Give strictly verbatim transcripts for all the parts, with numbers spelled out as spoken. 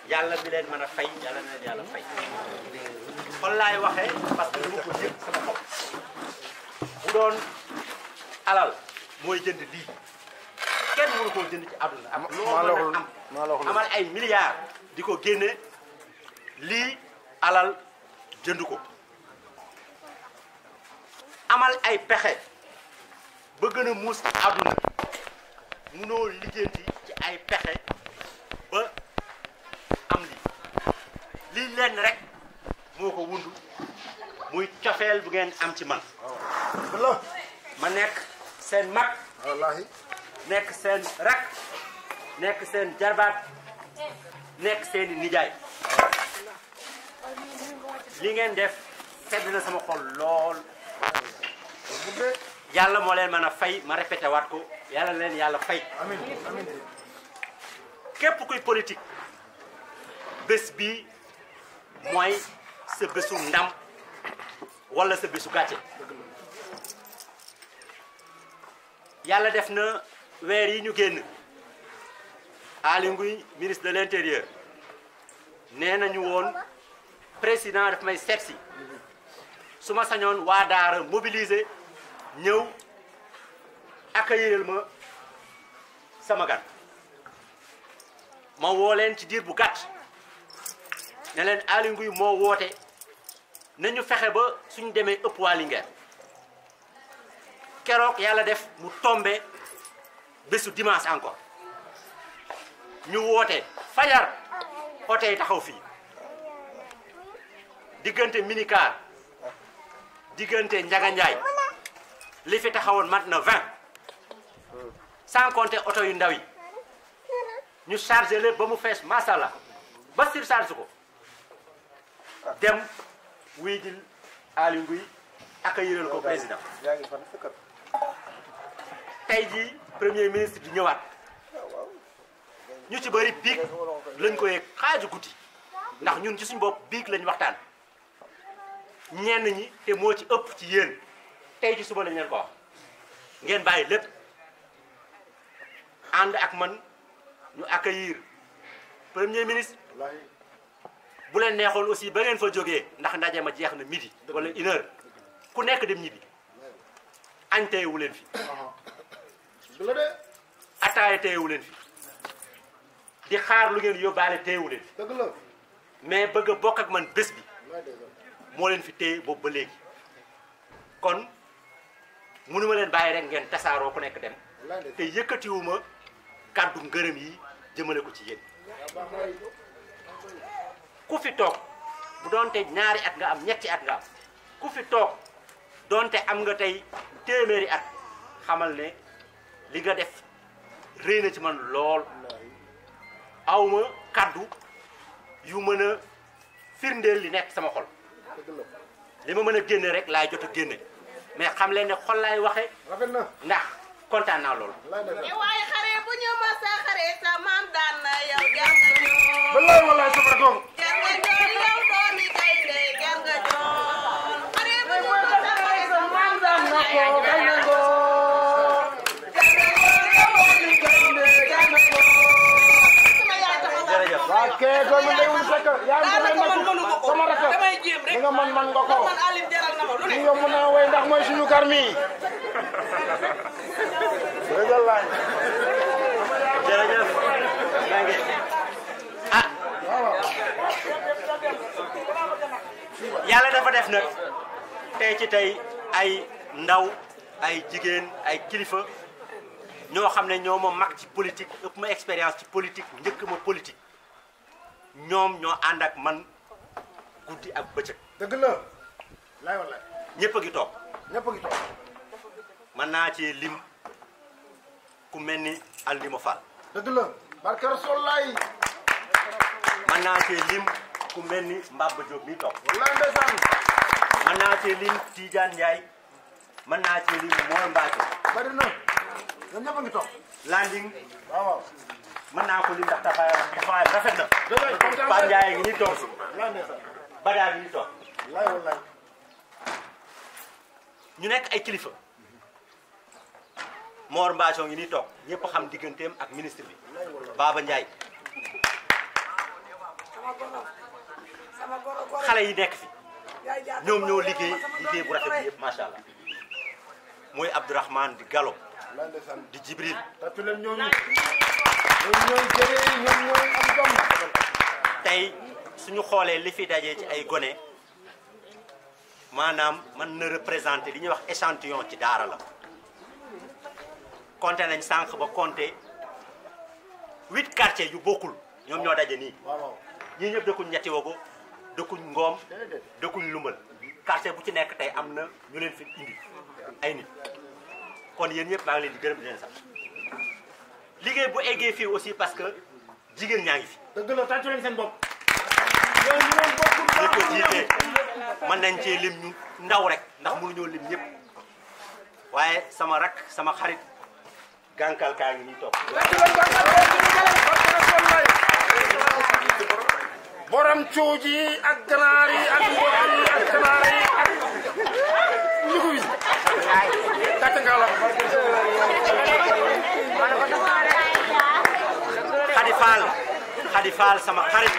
yàlla mi leen mën a fay yàlla na leen yàlla fay xol laay waxee parce que dama ko yëg sama xol bu doon alal mooy jënd lii kenn mënu koo jënd ci àdduna ak loo mën a am amal ay milliards di ko génne lii alal jënd ko amal ay pexe ba gën a muus ci àdduna munoo liggéenti ci ay pexe ba am lii lii lenn rek moo ko wundu muy cofeel bu ngeen am ci man ma nekk seen mag wallahi nekk seen rak nekk seen jarbaat nekk seen nijaay li ngeen def sedd na sama xol lool yàlla moo leen mën a fay ma répété waat ko yàlla leen yàlla fay amiin amiin képp kuy politique bés bi mooy sa bésu ndam wala sa bésu gàcce yàlla def na weer yi ñu génn Aly Ngouille ministre de l'intérieur nee nañu woon président daf may seet si su ma sañoon waa Daara mobiliser ñëw accueillir ma sama gan ma woo leen ci diir bu gàtt ne leen Aly Ngouille moo woote nañu fexe ba suñu demee ëpp waa Linguère keroog yàlla def mu tombe bésu dimanche encore ñu woote fajar oto yi taxaw fii diggante minicar diggante Njaga Njaay li fi taxawoon mat na vingt sans compter oto yu ndaw yi ñu chargé lépp ba mu fees masala ba surcharge ko dem wuy jil Aly Ngouille accueillir ko président tey jii premier ministre di ñëwaat ñu ci bëri biig lañ ko yegg xaaju guddi ndax ñun ci suñu bopp biig lañ waxtaan ñenn ñi te moo ci ëpp ci yéen tey ci suba lañ leen ko wax ngeen bàyyi lépp ànd ak man ñu accueillir premier ministre bu leen neexoon aussi ba ngeen fa jógee ndax ndaje ma jeex na midi wala une heure ku nekk dem ñibbi añ teyewu leen fi ataaya teyewu leen fi di xaar lu ngeen yóbbaale teyewu leen fi mais bëgg a bokk ak man bés bi moo leen fi téye boobu ba léegi kon mënuma leen bàyyi rek ngeen tasaaroo ku nekk dem te yëkkatiwuma kàddu ngërëm yi jëmale ko ci yéen ku fi toog bu doonte ñaari at nga am ñetti at nga am ku fi toog doonte am nga tey téeméeri at xamal ne li nga def rëy na ci man lool awma kàddu yu mën a firndeel li nekk sama xol li ma mën a génne rek laay jot a génne mais xam leen ne xol laay waxe ndax kontaan naa loolu waaye xare bu ñu ma sa xare sa maam daan na yow jar nga ñoon wallahi wallahi sama doom jar nga ñoon yow doomi gaynde jar nga ñoon xare bu ñu ma sa xare sa maam daan na ko jar nga ñoon waa kee doomu ndey wul fekk yaa ngi demee nag sama rakk li nga man man nga ko li nga mën a way ndax mooy suñu garmi jërëjëf maa ngi ah yàlla dafa def nag tey ci tey ay ndaw ay jigéen ay kilifa ñoo xam ne ñoo ma mag ci politique ëpp ma expérience ci politique njëkk ma politique ñoom ñoo ànd ak man guddi ak bëccëg. dëgg la laay wallaay ñëpp a ngi toog ñëpp a ngi toog mën naa ci lim ku mel ni Aldima Fall. dëgg la barke Rasulaay mën naa ci lim ku mel ni Mbaba Diop mi toog wallaay ndeysaan mën naa ci lim Tidiane Ndiaye mën naa ci lim Mor Mbacke bari na ñoom ñëpp a ngi toog Landing waaw waaw mën naa ko lim ndax taxawaayam taxawaayam rafet na. Pape Ndiaye ngi nii toog wallaay ndeysaan Bada ngi nii toog wallaay wallaay ñu nekk ay kilifa Mor Mbacke ngi nii toog ñëpp xam digganteem ak ministre bi Baba Ndiaye xale yi nekk fi ñoom ñoo liggéey liggéey bu rafet bi yëpp macha allah mooy Abdourahmane di Gallo di Jibril tatu leen ñooñu ñoom ñooy jëlee ñoom ñooy am jom tey suñu xoolee li fi dajee ci ay gone maanaam mën na représenter li ñuy wax échantillon ci daara la compté nañ sànq ba compté huit quartiers yu bokkul ñoom ñoo daje nii ñii ñëpp dëkkuñ ñetti wogo dëkkuñ ngoom dëkkuñ lumbal quartier bu ci nekk tey am na ñu leen fi indi ay nit kon yéen ñëpp maa ngi leen di gërëm di leen sax liggéey bu eggee fii aussi parce que jigéen ñaa ngi fi. dëgg la tàccu leen seen bopp. li ko jiitee mën nañ cee lim ñu ndaw rek ndax mënuñoo lim ñëpp waaye sama rak sama xarit gànkal kaa ngi nii toog. borom cuuj yi ak ganaar yi ak mboq yi ak ganaar yi ak njëgu yi. gàtt nga la. Xadi Faal Xadi Faal sama xarit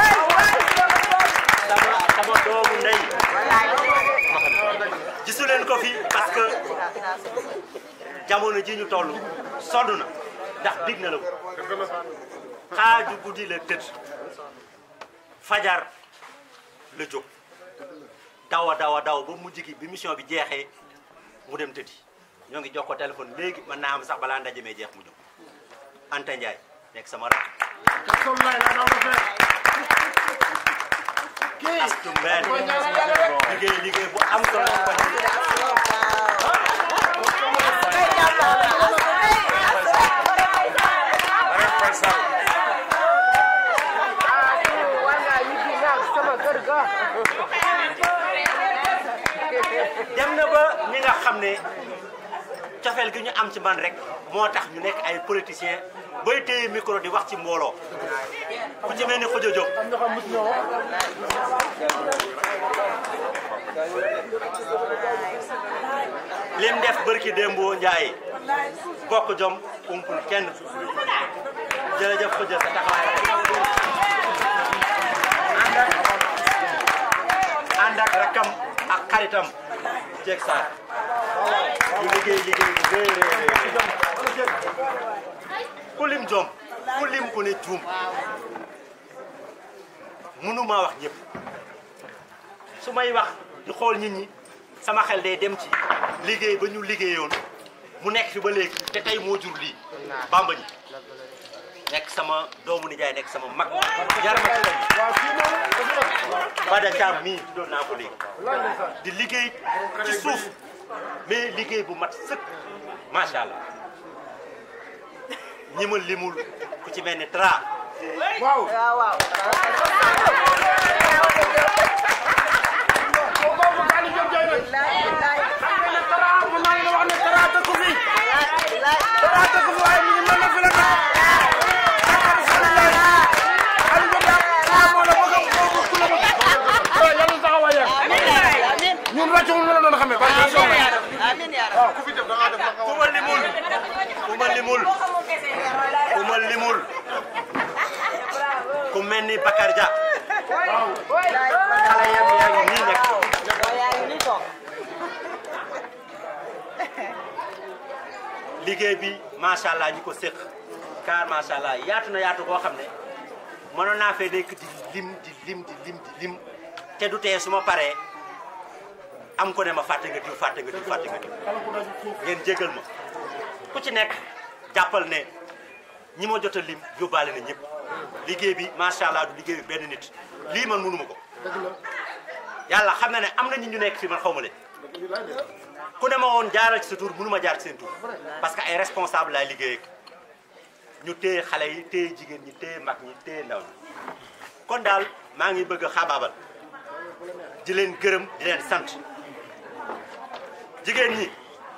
sama sama doomu ndey gisu leen ko fi parce que jamono ji ñu toll sonn na ndax dig na la ko xaaju guddi la tëdd fajar la jóg dawa dawa daw ba mujj gi bi mission bi jeexee mu dem tëddi ñoo ngi jox ko téléphone léegi mën naa am sax balaa ndaje mee jeex mu jóg Anta Ndiaye nekk sama rak astu mbeen liggéey liggéey bu am solo dem na ba ñi nga xam ne cofeel gi ñu am ci man rek moo tax ñu nekk ay politiciens bay téye micro di wax ci mbooloo ku ci mel ni Khoudia Diop lim def bërki Dembo Ndiaye bokk jom umpul kenn jërëjëf Khoudia sa taxawaay ànd ak rakam ak xaritam jeeg saar ñu liggéey liggéey bu ku lim jom ku lim ku ne juum mënuma wax ñëpp su may wax di xool nit ñi sama xel day dem ci liggéey ba ñu liggéeyoon mu nekk fi ba léegi te tey moo jur lii Bamba ji nekk sama doomu nijaay nekk sama mag jar ma Bada Thiam mii doon naa ko léegi di liggéey ci suuf mais liggéey bu mat sëkk macha allah ñi ma limul ku ci mel ni Tra waaw waaw ñun wàccu ñu la doon xamee ba amiin yaa rabbi ku fi def da nga def la ku ma limul ku ma limul ku ma limul ku mel ni Bakar Dia xale yam yaa ngi nii nekk yaa ngi nii toog liggéey bi macha allah ñi ko séq car macha allah yaatu na yaatu koo xam ne mënoon naa fee nekk di lim di lim di lim di lim te du tee su ma paree am ko ne ma fàtte nga diw fàtte nga diw fàtte nga diw ngeen jégal ma ku ci nekk jàppal ne ñi ma jot a lim yóbbaale na ñëpp liggéey bi macha allah du liggéey bi benn nit lii man mënu ma ko yàlla xam na ne am na ñi ñu nekk fii man xaw ma leen ku ne ma woon jaaral ci sa tur mënu ma jaar ci seen tur parce que ay responsable laay liggéey ak ñu téye xale yi téye jigéen ñi téye mag ñi téye ndaw ñi kon daal maa ngi bëgg a xaabaabal di leen gërëm di leen sant jigéen ñi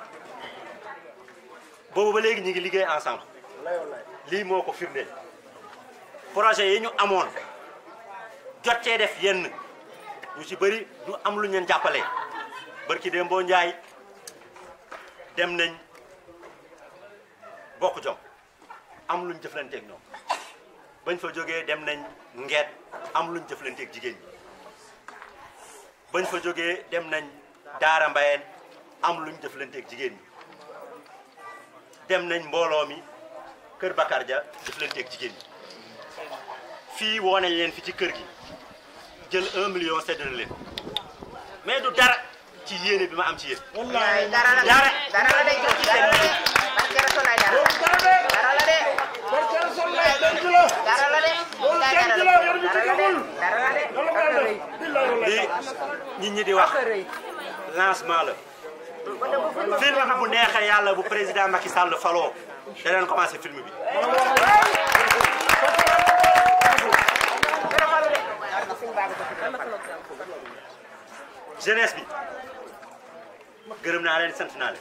boobu ba léegi ñu ngi liggéey ensemble lii moo ko firndeel projet yi ñu amoon jot cee def yenn ñu ci bëri ñu am lu ñu leen jàppale barki Dembo Ndiaye dem nañ bokk jom am lu ñu jëflanteeg ñoom bañ fa jógee dem nañ Ngeet am luñ jëflanteeg jigéen ñi bañ fa jógee dem nañ Daara Mbayeen am luñ jëflanteeg jigéen ñi dem nañ mbooloo mi Kër Bakar Dia jëflanteeg jigéen ñi fii woo nañ leen fi ci kër gi jël un million séddale leen mais du dara ci yéene bi ma am ci yéen. wallaay dara la dara dara la day jóg dara la de barke Rasulaay dara dara la de barke Rasulaay denc la dara la de loolu denc la yor bi ci gëmul dara la de li nit ñi di wax lancement la film bi bu neexee yàlla bu président Macky Sall faloo danañ commencé film bi. jeunesse bi gërëm naa leen sant naa leen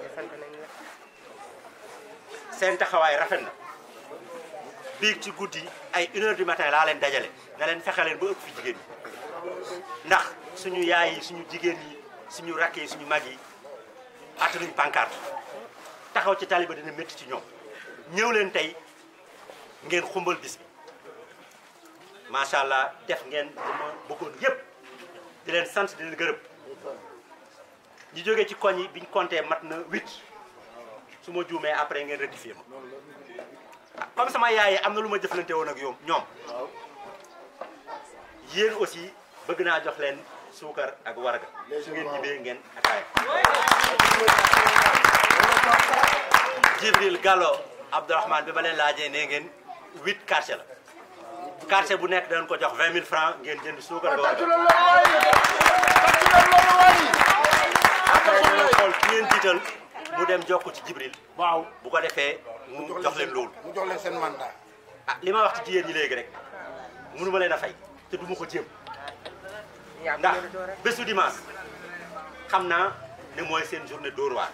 seen taxawaay rafet na biig ci guddi ay une heure du matin laa leen dajale na leen fexe leen ba ëpp fi jigéen ñi ndax suñu yaay yi suñu jigéen yi suñu rakk yi suñu mag yi attanuñ pancarte taxaw ci taliba dina métti ci ñoom ñëw leen tey ngeen xumbal bis bi macha allah def ngeen dama bëggoon yépp di leen sant di leen gërëm ñi jógee ci koñ yi biñ compté mat na huit su ma juumee après ngeen rectifier ma comme sama yaay yi am na lu ma jëflante woon ak yow ñoom yéen aussi bëgg naa jox leen suukar ak warga su ngeen ñibbee ngeen ataaya. Jibril Gallo Abdourahmane bi ma leen laajee ne ngeen huit quartier la quartier bu nekk dañ ko jox vingt mille francs ngeen jënd suukar ak warga. après ñu xool ki ngeen jiital mu dem jokk ci Jibril. waaw bu ko defee mu jox leen loolu. mu jox leen seen mandat. ah li ma wax ci jigéen ñi léegi rek mënu ma leen a fay te du ma ko jéem ndax bésu dimanche xam naa ne mooy seen journée Dóor waar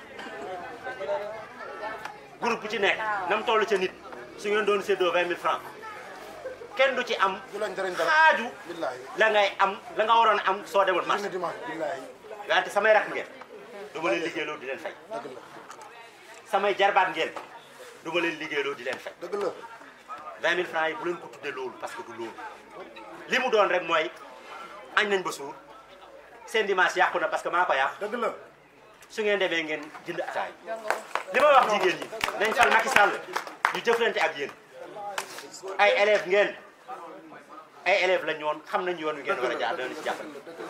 groupe bu ci nekk nam toll ca nit su ngeen doon séddoo vingt mille francs kenn du ci am xaaju la ngay am la nga waroon am soo demoon marché wante samay rakk ngeen du ma leen liggéeyloo di leen fay samay jarbaat ngeen du ma leen liggéeyloo di leen fay vingt mille francs yi bu leen ko tuddee loolu parce que du loolu li mu doon rek mooy añ nañ ba suur seen dimanche yàqu na parce que maa ko yàq dëgg la su ngeen demee ngeen jënd ataay li ma wax jigéen ñi nañ fal Macky Sall ñu jëflante ak yéen ay élèves ngeen ay élèves lañ woon xam nañ yoon wi ngeen war a jaar dana ci jàppale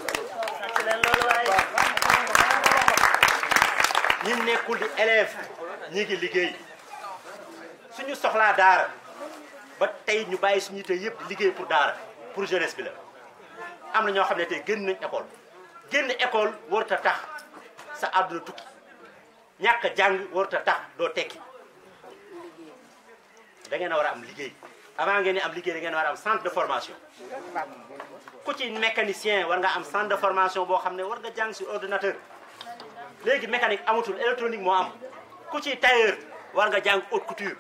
ñi nekkul di élèves ñi ngi liggéey suñu soxlaa daara ba tey ñu bàyyi suñu tey yëpp di liggéey pour daara pour jeunesse bi la am na ñoo xam ne tey génn nañ école génn école warut a tax sa àdduna tukki ñàkk a jàng warut a tax doo tekki da ngeen a war a am liggéey avant ngeen di am liggéey da ngeen a war a am centre de formation ku ci mécanicien war nga am centre de formation boo xam ne war nga jàng sur ordinateur léegi mécanique amatul électronique moo am ku ci tailleur war nga jàng haute couture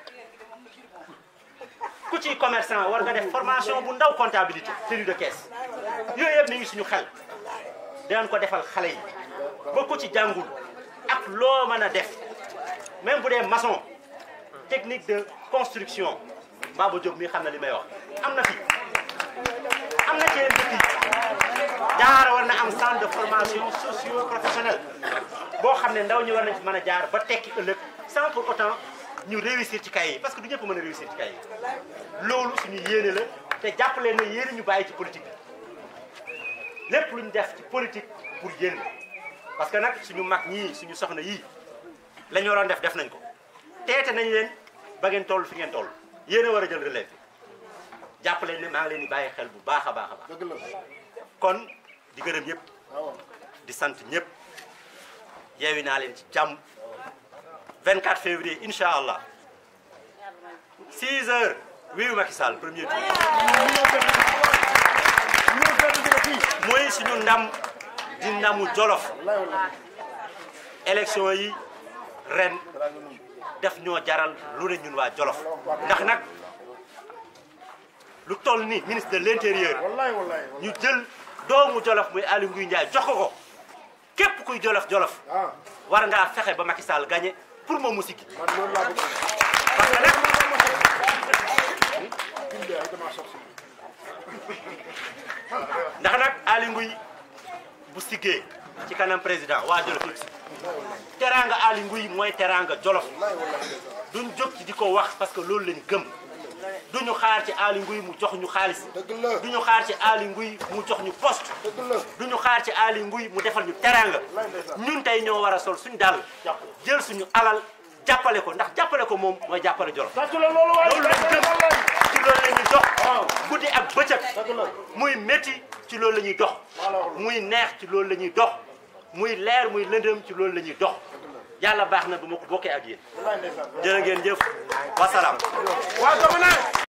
ku ci commerçant war nga def formation bu ndaw comptabilité tenue de caisse yooyu yëpp mi ngi suñu xel dinañ ko defal xale yi ba ku ci jàngul ak loo mën a def même bu dee maçon technique de construction Baba Diop mi xam na li may wax am na fi am na ci yeneen dëkk yi daara war na am centre de formation socio professionnelle boo xam ne ndaw ñi war nañ ci mën a jaar ba tekki ëllëg sans pour autant ñu réussir ci kay yi parce que du ñëpp mën a réussir ci kay yi loolu suñu yéene la te jàpp leen ne yéene ñu bàyyi ci politique bi lépp lu ñu def ci politique pour yéen la parce que nag suñu mag ñii suñu soxna yii la ñu waroon def def nañ ko teete nañ leen ba ngeen toll fi ngeen toll yéen a war a jël relève bi jàpp leen ne maa ngi leen di bàyyi xel bu baax a baax a baax kon di gërëm ñëpp di sant ñëpp yeewi naa leen ci jàmm vingt-quatre février incha allah six heures wiiw Macky Sall premier tour mooy suñu ndam di ndamu Jolof élection yi ren def ñoo jaral lu ne ñun waa Jolof ndax nag lu toll ni ministre de l'intérieur ñu jël doomu Jolof muy Aly Ngouille Ndiaye jox ko ko képp kuy Jolof Jolof war ngaa fexe ba Macky Sall gagné pour moom mu sikki parce que nag ndax nag Aly Ngouille bu siggee ci kanam président waa Jolof yëpp si teraanga Aly Ngouille mooy teraanga Jolof duñ jóg ci di ko wax parce que loolu lañ gëm duñu xaar ci Aly Ngouille mu jox ñu xaalis duñu xaar ci Aly Ngouille mu jox ñu poste duñu xaar ci Aly Ngouille mu defal ñu teraanga ñun tey ñoo war a sol suñu dàll jël suñu alal jàppale ko ndax jàppale ko moom mooy jàppale Jolof loolu lañ gëm ci loolu la ñuy dox guddi ak bëccëg muy métti ci loolu la ñuy dox muy neex ci loolu la ñuy dox muy leer muy lëndëm ci loolu la ñuy dox yàlla baax na bu ma ko bokkee ak yéen jërë ngeen jëf wasalaam